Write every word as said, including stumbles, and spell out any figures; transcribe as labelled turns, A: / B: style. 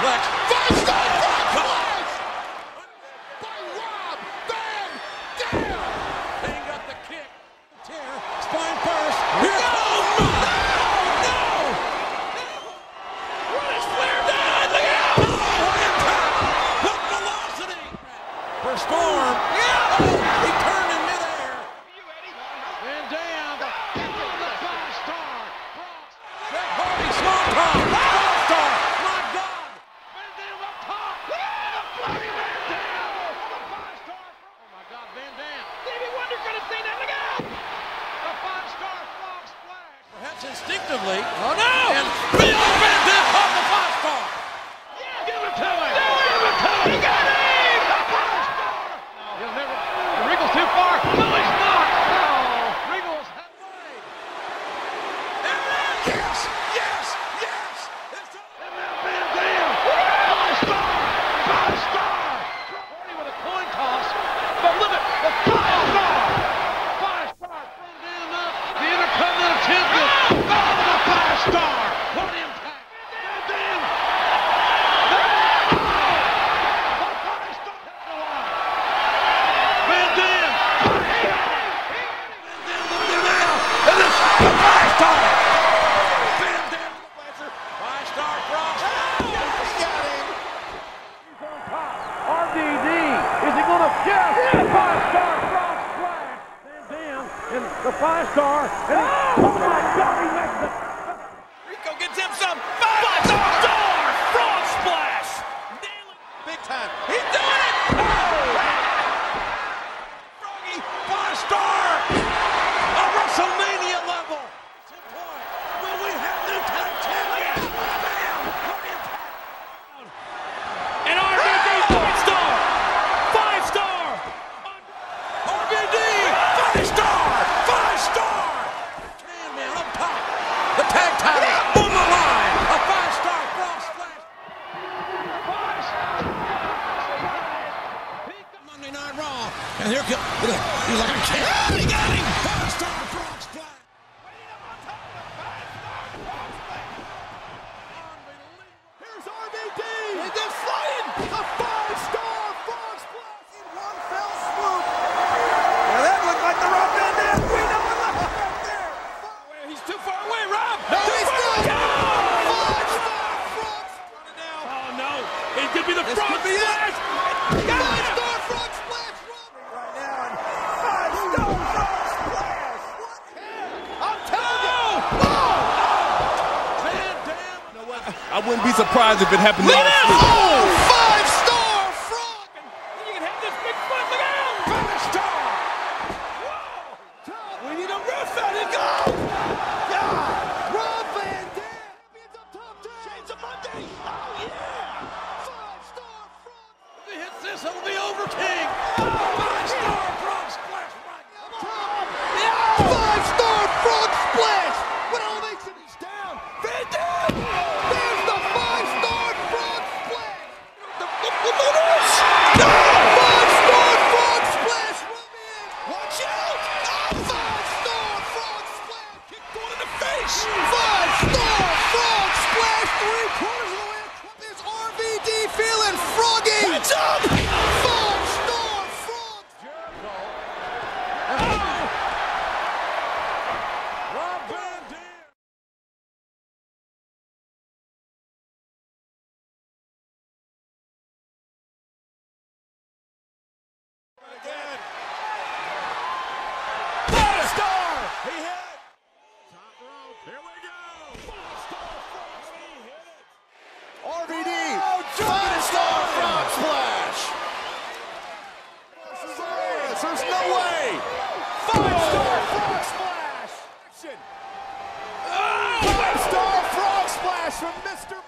A: suplex.
B: Five-star frog splash by Rob Van Dam.
A: He got the kick. Tear. Spine first. Here it goes. No! No! What is Flair doing? Look out! Oh, what impact! Hook velocity. For Storm. Yeah! Oh, he turned in midair. Van Dam. The five-star. Jeff Hardy. Small top. Five-star. My God. Van Dam up top. The bloody Van Dam. The five-star. Oh, my God. Van Dam. Stevie Wonder could have seen that. Look out! The five-star frog splash. Perhaps instinctively. Oh, no! And Bill Van Dam off the five-star. Yeah, give it to him. Give it to him. He got him. The five-star. No, he'll never. The Regal's too far. No, he's not. No. Regal's halfway. There it is. Yes. Yes. Yes. It's and now Van Dam. Five-star. Five-star. Hardy with a coin toss. But look at the five-star. Five-star. Van Dam up. The Intercontinental Champion. Oh, the five-star. What impact. Van Dam. The five-star. Van Dam. Van Dam looking now. And it's the five-star. Van Dam. Five-star frog.
B: He got him.
C: R V D, is he going to yes, five-star frog splash? Van Dam in the five-star, and he, oh my God, he makes it.
A: Rico gets him some five-star frog splash. Nailing
B: Big time.
A: He's doing it. Oh! Froggy five-star. A WrestleMania level. Ten point. Will we have new tag champion? Bam! What impact? And R V D five-star. Five-star. R V D five-star. Five-star. Man, man, up top. The tag title on the line. A five-star frog splash. Monday Night Raw. And here comes. He's like, I can't. He got him. Five-star frog splash.
B: Here's R V D. And they're flying. A five-star frog splash in one fell swoop.
A: Well, that looked like the Rob Van Dam. We know what left right there.
B: Five-
A: He's too far away, Rob.
B: No,
A: Too
B: he's
A: far
B: not.
A: away.
B: Five-star frog splash.
A: Now. Oh, no. It could be the
B: This
A: frog
B: could be it.
A: splash. Got it.
B: Five-star frog splash.
A: Right now. and Five-star frog splash.
B: I'm telling you.
A: Van Dam.
D: You know what? I wouldn't be surprised if it happened
A: Look at
D: last
A: him.
D: week.
B: Oh, five-star frog.
A: You can have this big foot. Look out. Five-star. Whoa. We need a roof out. It goes. Yeah.
B: Rob Van Dam. Champions up top.
A: Chains of Monday. Oh, yeah.
B: Five-star frog.
A: If he hits this, it'll be over, King. Five-star frog splash right
B: Up top. Five-star frog splash. What elevation? He's down.
A: Van Dam.
B: There's the five-star frog splash.
A: The, the, the, the, the,
B: No! Five-star frog splash. Rub in.
A: Watch out. Oh,
B: Five-star frog splash.
A: kick going in the face.
B: Five-star frog splash. Three quarters of the way across. There's R V D feeling froggy.
A: Heads up.
B: Five-star frog.
A: Rob Van Dam. Again. Five-star. He hit it. Top rope. Here we go. Five-star frog splash. He hit it.
B: R V D.
A: Oh,
B: Five-star frog splash.
A: There's no way. Five-star frog splash.
B: Five-star frog splash from Mister